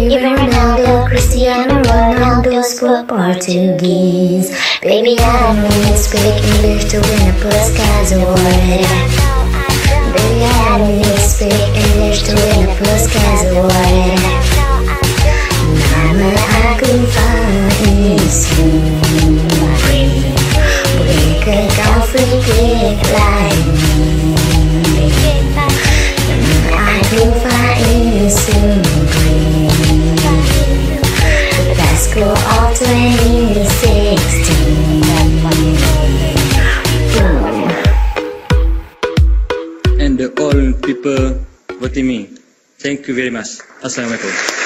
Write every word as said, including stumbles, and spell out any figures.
Even Ronaldo, Cristiano Ronaldo spoke Portuguese. Baby, I don't need to speak English to win a PUSKAS award. Baby, I don't need to speak English to win a PUSKAS award. Mama, I can find Subri. We could go free kick like me. I can find Subri. Let's go off twenty sixteen. And the all people voting me. Thank you very much. Assalamualaikum.